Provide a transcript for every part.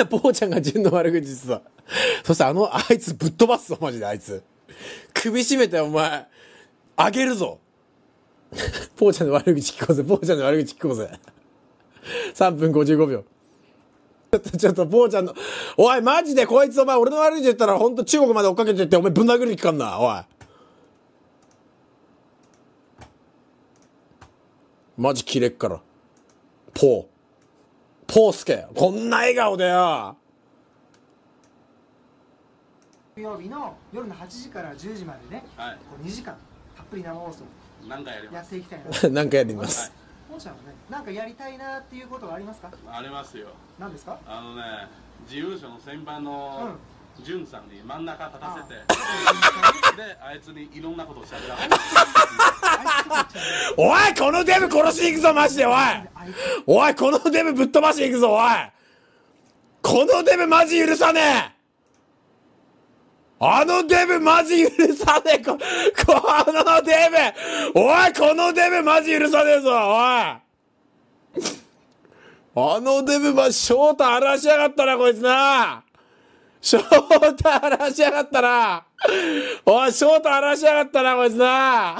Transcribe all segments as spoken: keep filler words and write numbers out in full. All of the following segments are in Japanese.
ポーちゃんが純の悪口言ってた。そしてあの、あいつぶっ飛ばすぞ、マジであいつ。首絞めてお前、あげるぞ。ポーちゃんの悪口聞こうぜ、ポーちゃんの悪口聞こうぜ。さんぷんごじゅうごびょう。ちょっとちょっと、ポーちゃんの、おい、マジでこいつお前俺の悪口言ったらほんと中国まで追っかけてってお前ぶん殴りに来かんな、おい。マジキレっから。ポー。ポースケ、こんな笑顔でよ。 木曜日の夜のはちじからじゅうじまでね、はい、こうにじかんたっぷり生放送何かやります。 やっていきたいな。 何かやります。 ポーちゃんはね、なんかやりたいなっていうことはありますか？ ありますよ。 何ですか？ あのね、事務所の先輩のジュンさんに真ん中立たせて、で、あいつにいろんなことをしゃべらせて。 おい、このデブ殺しに行くぞ、マジで、おい。おい、このデブぶっ飛ばしに行くぞ、おい。このデブマジ許さねえ。あのデブマジ許さねえ。こ、このデブ。おい、このデブマジ許さねえぞ、おい。あのデブマジ、翔太荒らしやがったな、こいつな。翔太荒らしやがったな。おい、翔太荒らしやがったな、こいつな。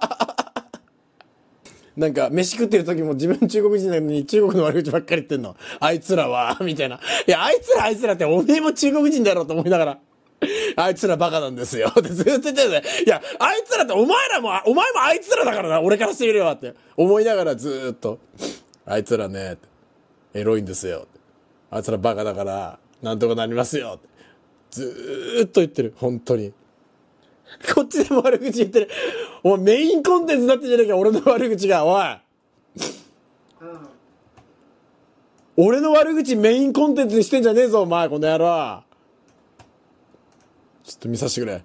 なんか、飯食ってる時も自分中国人なのに中国の悪口ばっかり言ってんの。あいつらは、みたいな。いや、あいつらあいつらっておめえも中国人だろうと思いながら。あいつらバカなんですよ。ってずっと言ってたよね。いや、あいつらってお前らも、お前もあいつらだからな。俺からしてみればって。思いながらずーっと。あいつらね、エロいんですよ。あいつらバカだから、なんとかなりますよ。ずーっと言ってる。本当に。こっちでも悪口言ってる。お前メインコンテンツになってんじゃねえか、俺の悪口が。おい。うん、俺の悪口メインコンテンツにしてんじゃねえぞ、お前、この野郎。ちょっと見させてくれ。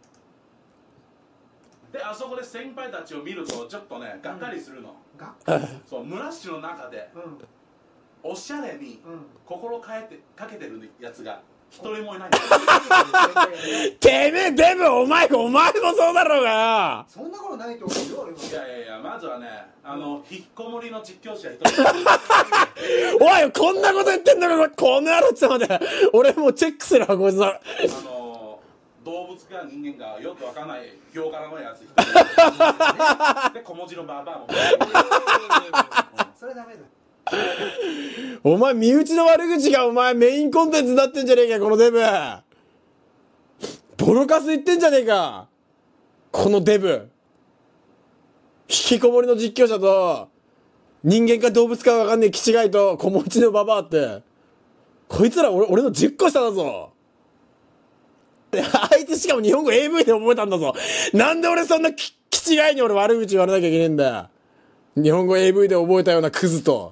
で、あそこで先輩たちを見るとちょっとね、がっかりするの。 うん、 そう、ムラッシュの中で、うん、おしゃれに心変えてかけてるやつが一人もいない。 てめえデブ、お前お前もそうだろうがよ。 そんなことないと思うよ。 いやいやいや、まずはね、あの引っこもりの実況者一人。 おい、こんなこと言ってんだろ、この野郎。ちょっと待って、俺もうチェックするわ、こいつ。あの動物か人間がよくわかんない業からのやつ一人で、小文字のババアも。 それダメだ。 お前身内の悪口がお前メインコンテンツになってんじゃねえか、このデブ。ボロカス言ってんじゃねえか、このデブ。引きこもりの実況者と人間か動物かわかんねえ気違いと小持ちのババアって、こいつら俺俺のじゅっこ下だぞ。あいつしかも日本語 エーブイ で覚えたんだぞ。なんで俺そんな気違いに俺悪口言われなきゃいけねえんだよ。日本語 エーブイ で覚えたようなクズと。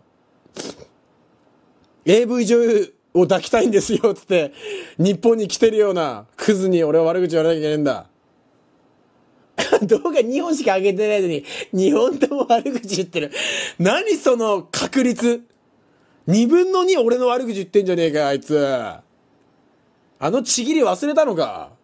エーブイ 女優を抱きたいんですよ、つって、日本に来てるようなクズに俺は悪口言われなきゃいけないんだ。動画にほんしか上げてないのに、にほんとも悪口言ってる。何その確率。にぶんのに俺の悪口言ってんじゃねえか、あいつ。あのちぎり忘れたのか。